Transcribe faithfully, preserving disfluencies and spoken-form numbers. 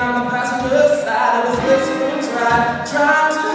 on the passenger side of his best friend's ride, trying to